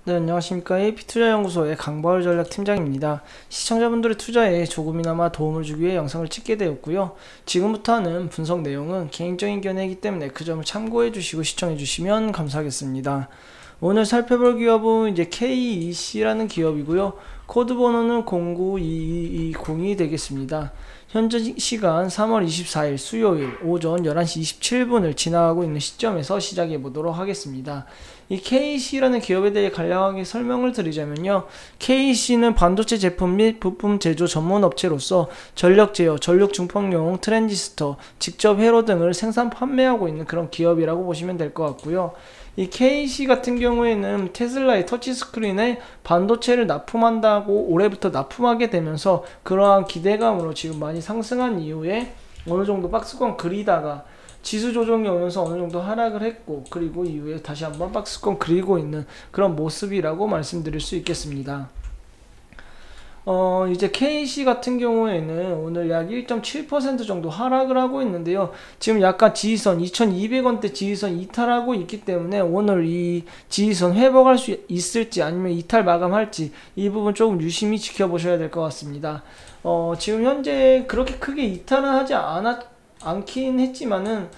네, 안녕하십니까. AP투자연구소의 강바울 전략팀장입니다. 시청자분들의 투자에 조금이나마 도움을 주기 위해 영상을 찍게 되었고요. 지금부터 하는 분석 내용은 개인적인 견해이기 때문에 그 점을 참고해 주시고 시청해 주시면 감사하겠습니다. 오늘 살펴볼 기업은 이제 KEC라는 기업이고요. 코드 번호는 092220이 되겠습니다. 현재 시간 3월 24일 수요일 오전 11시 27분을 지나가고 있는 시점에서 시작해 보도록 하겠습니다. 이 KEC라는 기업에 대해 간략하게 설명을 드리자면요. KEC는 반도체 제품 및 부품 제조 전문 업체로서 전력 제어, 전력 증폭용 트랜지스터, 직접 회로 등을 생산 판매하고 있는 그런 기업이라고 보시면 될 것 같고요. 이 KEC 같은 경우에는 테슬라의 터치스크린에 반도체를 납품한다고 올해부터 납품하게 되면서 그러한 기대감으로 지금 많이 상승한 이후에 어느정도 박스권 그리다가 지수 조정이 오면서 어느정도 하락을 했고, 그리고 이후에 다시 한번 박스권 그리고 있는 그런 모습이라고 말씀드릴 수 있겠습니다. 이제 KEC 같은 경우에는 오늘 약 1.7% 정도 하락을 하고 있는데요. 지금 약간 지지선 2200원대 지지선 이탈하고 있기 때문에 오늘 이 지지선 회복할 수 있을지 아니면 이탈 마감할지 이 부분 조금 유심히 지켜보셔야 될 것 같습니다. 지금 현재 그렇게 크게 이탈은 하지 않긴 했지만은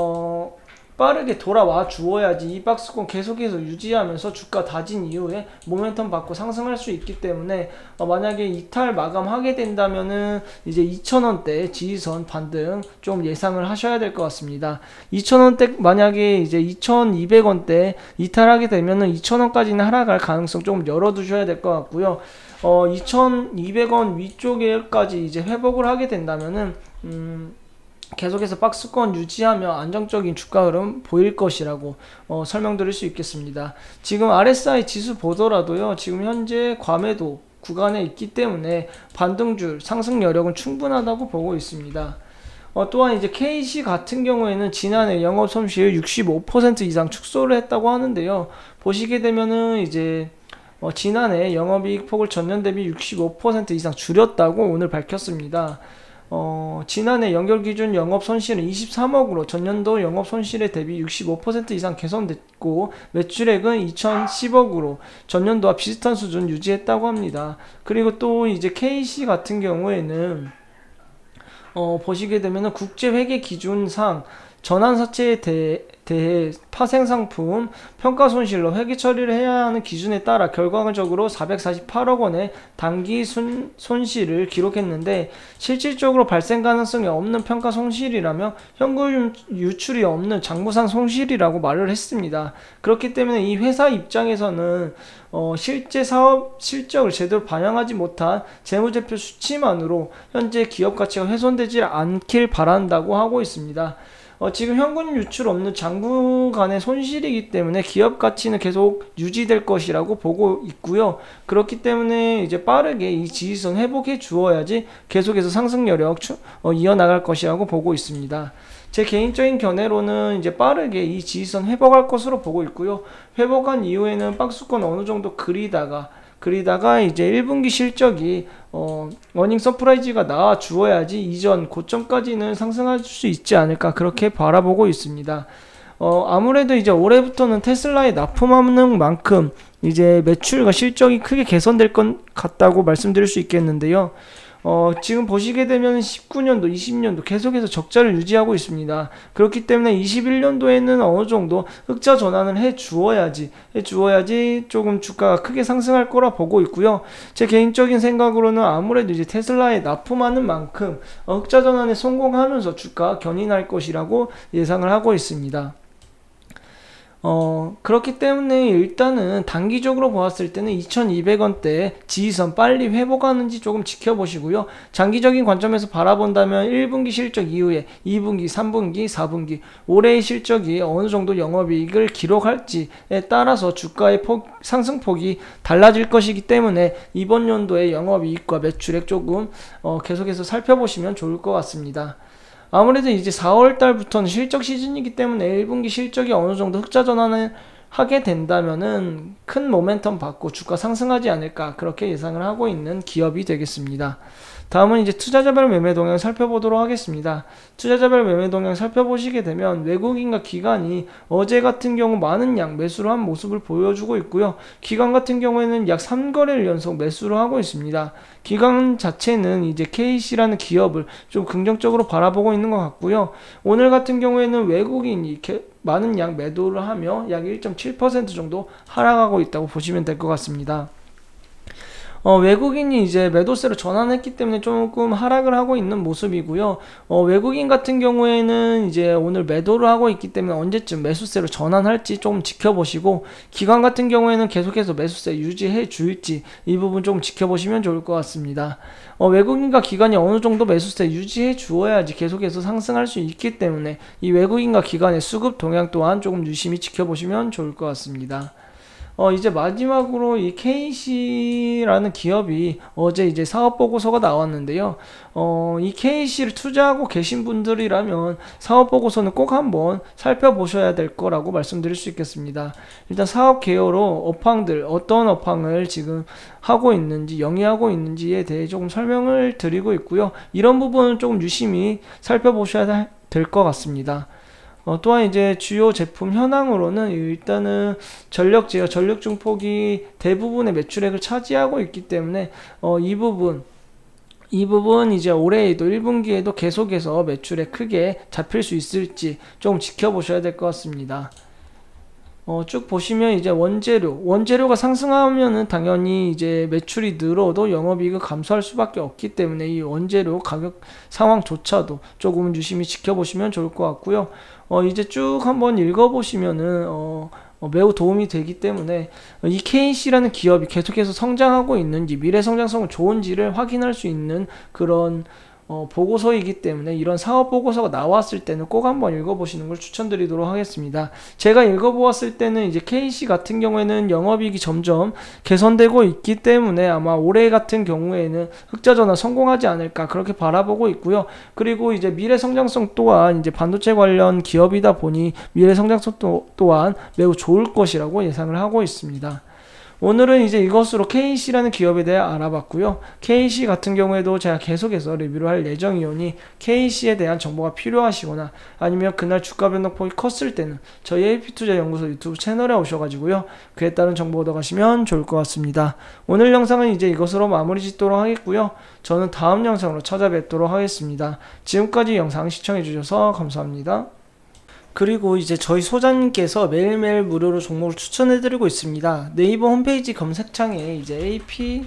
빠르게 돌아와 주어야지 이 박스권 계속해서 유지하면서 주가 다진 이후에 모멘텀 받고 상승할 수 있기 때문에 만약에 이탈 마감하게 된다면은 이제 2,000원대 지지선 반등 좀 예상을 하셔야 될 것 같습니다. 2,000원대 만약에 이제 2,200원대 이탈하게 되면은 2,000원까지는 하락할 가능성 조금 열어두셔야 될 것 같고요. 2,200원 위쪽에까지 이제 회복을 하게 된다면은 계속해서 박스권 유지하며 안정적인 주가 흐름 보일 것이라고 설명드릴 수 있겠습니다. 지금 RSI 지수 보더라도요, 지금 현재 과매도 구간에 있기 때문에 반등줄 상승 여력은 충분하다고 보고 있습니다. 또한 이제 KEC 같은 경우에는 지난해 영업 손실 65% 이상 축소를 했다고 하는데요. 보시게 되면은 이제 지난해 영업이익 폭을 전년 대비 65% 이상 줄였다고 오늘 밝혔습니다. 지난해 연결 기준 영업 손실은 23억으로 전년도 영업 손실에 대비 65% 이상 개선됐고, 매출액은 2010억으로 전년도와 비슷한 수준 유지했다고 합니다. 그리고 또 이제 KEC 같은 경우에는 보시게 되면은 국제 회계 기준상 전환사채에 대해 파생상품 평가 손실로 회계 처리를 해야 하는 기준에 따라 결과적으로 448억 원의 단기 손실을 기록했는데, 실질적으로 발생 가능성이 없는 평가 손실이라며 현금 유출이 없는 장부상 손실이라고 말을 했습니다. 그렇기 때문에 이 회사 입장에서는 실제 사업 실적을 제대로 반영하지 못한 재무제표 수치만으로 현재 기업 가치가 훼손되지 않길 바란다고 하고 있습니다. 지금 현금 유출 없는 장부 간의 손실이기 때문에 기업 가치는 계속 유지될 것이라고 보고 있고요. 그렇기 때문에 이제 빠르게 이 지지선 회복해 주어야지 계속해서 상승 여력 이어나갈 것이라고 보고 있습니다. 제 개인적인 견해로는 이제 빠르게 이 지지선 회복할 것으로 보고 있고요. 회복한 이후에는 박스권 어느 정도 그리다가 이제 1분기 실적이 어닝 서프라이즈가 나와 주어야지 이전 고점까지는 상승할 수 있지 않을까, 그렇게 바라보고 있습니다. 아무래도 이제 올해부터는 테슬라에 납품하는 만큼 이제 매출과 실적이 크게 개선될 것 같다고 말씀드릴 수 있겠는데요. 지금 보시게 되면 19년도, 20년도 계속해서 적자를 유지하고 있습니다. 그렇기 때문에 21년도에는 어느 정도 흑자 전환을 해 주어야지 조금 주가가 크게 상승할 거라 보고 있고요. 제 개인적인 생각으로는 아무래도 이제 테슬라에 납품하는 만큼 흑자 전환에 성공하면서 주가가 견인할 것이라고 예상을 하고 있습니다. 그렇기 때문에 일단은 단기적으로 보았을 때는 2200원대 지지선 빨리 회복하는지 조금 지켜보시고요. 장기적인 관점에서 바라본다면 1분기 실적 이후에 2분기, 3분기, 4분기 올해의 실적이 어느 정도 영업이익을 기록할지에 따라서 주가의 상승폭이 달라질 것이기 때문에 이번 연도의 영업이익과 매출액 조금 계속해서 살펴보시면 좋을 것 같습니다. 아무래도 이제 4월달부터는 실적 시즌이기 때문에 1분기 실적이 어느 정도 흑자 전환을 하게 된다면은 큰 모멘텀 받고 주가 상승하지 않을까, 그렇게 예상을 하고 있는 기업이 되겠습니다. 다음은 이제 투자자별 매매 동향 살펴보도록 하겠습니다. 투자자별 매매 동향 살펴보시게 되면 외국인과 기관이 어제 같은 경우 많은 양 매수를 한 모습을 보여주고 있고요. 기관 같은 경우에는 약 3거래를 연속 매수를 하고 있습니다. 기관 자체는 이제 KC라는 기업을 좀 긍정적으로 바라보고 있는 것 같고요. 오늘 같은 경우에는 외국인이 많은 양 매도를 하며 약 1.7% 정도 하락하고 있다고 보시면 될 것 같습니다. 외국인이 이제 매도세로 전환했기 때문에 조금 하락을 하고 있는 모습이고요. 외국인 같은 경우에는 이제 오늘 매도를 하고 있기 때문에 언제쯤 매수세로 전환할지 조금 지켜보시고, 기관 같은 경우에는 계속해서 매수세 유지해 줄지 이 부분 조금 지켜보시면 좋을 것 같습니다. 외국인과 기관이 어느 정도 매수세 유지해 주어야지 계속해서 상승할 수 있기 때문에 이 외국인과 기관의 수급 동향 또한 조금 유심히 지켜보시면 좋을 것 같습니다. 이제 마지막으로 이 KC라는 기업이 어제 이제 사업보고서가 나왔는데요. 이 KC를 투자하고 계신 분들이라면 사업보고서는 꼭 한번 살펴보셔야 될 거라고 말씀드릴 수 있겠습니다. 일단 사업 개요로 업황들, 어떤 업황을 지금 하고 있는지, 영위하고 있는지에 대해 조금 설명을 드리고 있고요. 이런 부분은 조금 유심히 살펴보셔야 될 것 같습니다. 또한 이제 주요 제품 현황으로는 일단은 전력 제어, 전력 증폭이 대부분의 매출액을 차지하고 있기 때문에 이 부분 이제 올해에도 1분기에도 계속해서 매출액 크게 잡힐 수 있을지 좀 지켜보셔야 될 것 같습니다. 쭉 보시면 이제 원재료가 상승하면은 당연히 이제 매출이 늘어도 영업이익을 감소할 수밖에 없기 때문에 이 원재료 가격 상황조차도 조금 유심히 지켜보시면 좋을 것 같고요. 이제 쭉 한번 읽어보시면은 매우 도움이 되기 때문에 이 KC라는 기업이 계속해서 성장하고 있는지, 미래 성장성은 좋은지를 확인할 수 있는 그런 보고서이기 때문에 이런 사업 보고서가 나왔을 때는 꼭 한번 읽어보시는 걸 추천드리도록 하겠습니다. 제가 읽어보았을 때는 이제 KC 같은 경우에는 영업이익이 점점 개선되고 있기 때문에 아마 올해 같은 경우에는 흑자 전환 성공하지 않을까 그렇게 바라보고 있고요. 그리고 이제 미래 성장성 또한 이제 반도체 관련 기업이다 보니 미래 성장성 또한 매우 좋을 것이라고 예상을 하고 있습니다. 오늘은 이제 이것으로 KC라는 기업에 대해 알아봤고요. KC 같은 경우에도 제가 계속해서 리뷰를 할 예정이오니 KC에 대한 정보가 필요하시거나 아니면 그날 주가 변동폭이 컸을 때는 저희 AP투자연구소 유튜브 채널에 오셔가지고요. 그에 따른 정보 얻어가시면 좋을 것 같습니다. 오늘 영상은 이제 이것으로 마무리 짓도록 하겠고요. 저는 다음 영상으로 찾아뵙도록 하겠습니다. 지금까지 영상 시청해주셔서 감사합니다. 그리고 이제 저희 소장님께서 매일매일 무료로 종목을 추천해드리고 있습니다. 네이버 홈페이지 검색창에 이제 AP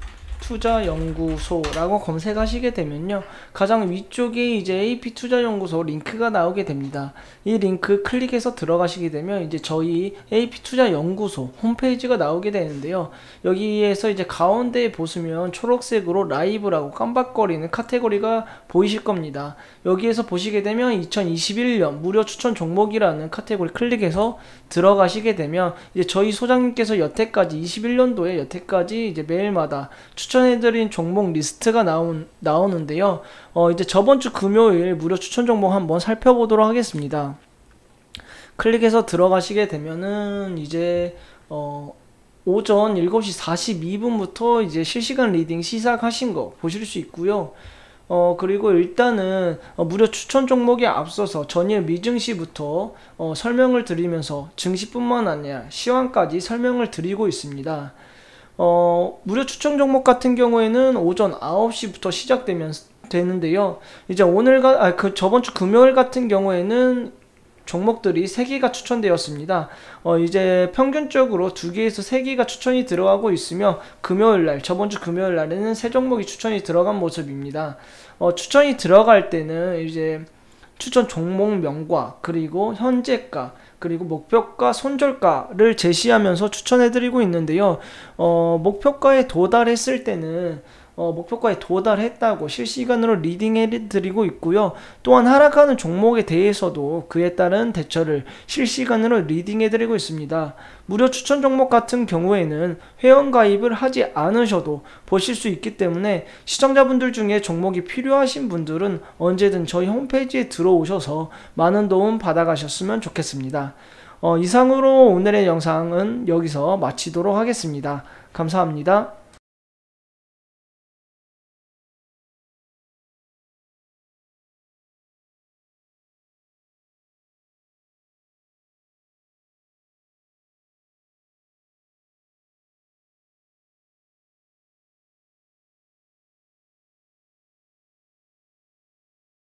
투자연구소라고 검색하시게 되면요, 가장 위쪽에 이제 AP투자연구소 링크가 나오게 됩니다. 이 링크 클릭해서 들어가시게 되면 이제 저희 AP투자연구소 홈페이지가 나오게 되는데요. 여기에서 이제 가운데에 보시면 초록색으로 라이브라고 깜박거리는 카테고리가 보이실 겁니다. 여기에서 보시게 되면 2021년 무료 추천 종목이라는 카테고리 클릭해서 들어가시게 되면 이제 저희 소장님께서 여태까지 21년도에 여태까지 이제 매일마다 추천해드린 종목 리스트가 나오는데요. 이제 저번주 금요일 무료 추천 종목 한번 살펴보도록 하겠습니다. 클릭해서 들어가시게 되면은 이제 오전 7시 42분부터 이제 실시간 리딩 시작하신 거 보실 수 있고요. 그리고 일단은 무료 추천 종목에 앞서서 전일 미증시부터 설명을 드리면서 증시뿐만 아니라 시황까지 설명을 드리고 있습니다. 무료 추천 종목 같은 경우에는 오전 9시부터 시작되는데요. 이제 저번주 금요일 같은 경우에는 종목들이 3개가 추천되었습니다. 이제 평균적으로 2개에서 3개가 추천이 들어가고 있으며 저번주 금요일날에는 3종목이 추천이 들어간 모습입니다. 추천이 들어갈 때는 이제 추천 종목명과 그리고 현재가 그리고 목표가, 손절가를 제시하면서 추천해드리고 있는데요. 목표가에 도달했을 때는 목표가에 도달했다고 실시간으로 리딩해드리고 있고요. 또한 하락하는 종목에 대해서도 그에 따른 대처를 실시간으로 리딩해드리고 있습니다. 무료 추천 종목 같은 경우에는 회원가입을 하지 않으셔도 보실 수 있기 때문에 시청자분들 중에 종목이 필요하신 분들은 언제든 저희 홈페이지에 들어오셔서 많은 도움 받아가셨으면 좋겠습니다. 이상으로 오늘의 영상은 여기서 마치도록 하겠습니다. 감사합니다.